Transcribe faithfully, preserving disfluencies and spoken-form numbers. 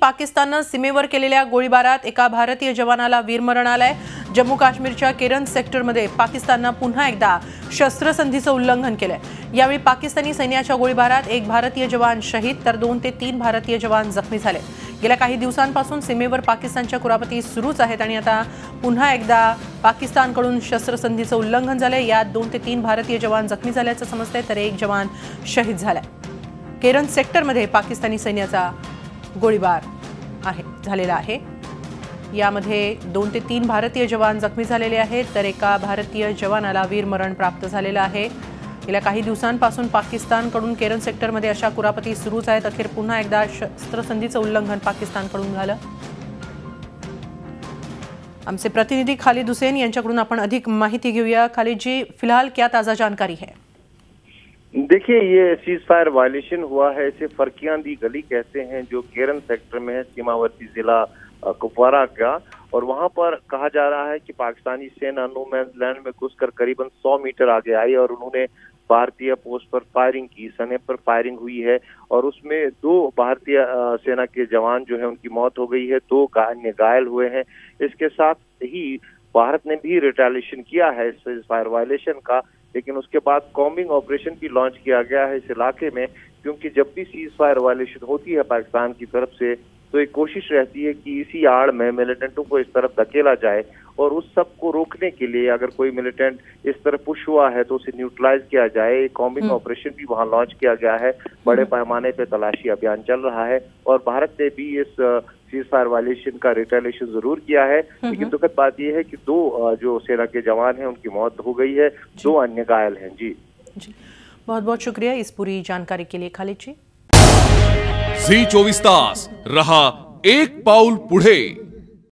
पाकिस्ताननं सीमेवर केलेल्या गोळीबारात एका भारतीय जवानाला वीरमरण आलंय। जम्मू काश्मीरच्या केरन सेक्टरमध्ये पाकिस्ताननं पुन्हा एकदा शस्त्रसंधीचं उल्लंघन केलंय। यावेळी पाकिस्तानी सैन्याच्या गोळीबारात एक भारतीय जवान शहीद तर दोन ते तीन भारतीय जवान जखमी झाले। गेल्या काही दिवसांपासून सीमेवर पाकिस्तानच्या कुरापती सुरूच आहेत आणि आता पुन्हा एकदा पाकिस्तानकडून शस्त्रसंधीचं उल्लंघन झालंय। यात दोन ते तीन भारतीय जवान जखमी झाल्याचं समजतंय तर एक जवान शहीद झालाय। केरन सेक्टरमध्ये पाकिस्तानी सैन्याचा गोळीबार आहे झालेला आहे। यामध्ये दोन ते तीन भारतीय जवान जखमी झालेले आहेत तर एका भारतीय जवानाला वीरमरण प्राप्त झालेलं आहे। गेल्या काही दिवसांपासून पाकिस्तानकडून केरन सेक्टरमध्ये अशा कुरापती सुरूच आहेत। अखेर पुन्हा एकदा शस्त्रसंधीचं उल्लंघन पाकिस्तानकडून झालं। आमचे प्रतिनिधी खालिद हुसैन यांच्याकडून आपण अधिक माहिती घेऊया। खालिद जी, फिलहाल क्या ताज़ा जानकारी है? देखिए, ये सीज फायर वायलेशन हुआ है, इसे फरकियां दी गली कहते हैं, जो केरन सेक्टर में है, सीमावर्ती जिला कुपवारा का। और वहां पर कहा जा रहा है कि पाकिस्तानी सेना नो मैंस लैंड में घुसकर करीबन सौ मीटर आगे आई और उन्होंने भारतीय पोस्ट पर फायरिंग की। सैन्य पर फायरिंग हुई है और उसमें दो भारतीय सेना के जवान जो है उनकी मौत हो गई है, दो अन्य घायल हुए हैं। इसके साथ ही भारत ने भी रिटेलिएशन किया है इस फायर वायलेशन का, लेकिन उसके बाद कॉम्बिंग ऑपरेशन भी लॉन्च किया गया है इस इलाके में, क्योंकि जब भी सीज फायर वायलेशन होती है पाकिस्तान की तरफ से तो एक कोशिश रहती है कि इसी आड़ में मिलिटेंटों को इस तरफ धकेला जाए और उस सब को रोकने के लिए अगर कोई मिलिटेंट इस तरफ पुश हुआ है तो उसे न्यूट्रलाइज किया जाए। कॉम्बिंग ऑपरेशन भी वहां लॉन्च किया गया है, बड़े पैमाने पे तलाशी अभियान चल रहा है और भारत ने भी इस सीज फायर वायलेशन का रिटेलिएशन जरूर किया है। लेकिन दुखद बात यह है कि दो जो सेना के जवान हैं उनकी मौत हो गई है, दो अन्य घायल हैं। जी जी, बहुत बहुत शुक्रिया इस पूरी जानकारी के लिए खालिद जी। झी चोवीस तास रहा एक पाऊल पुढे।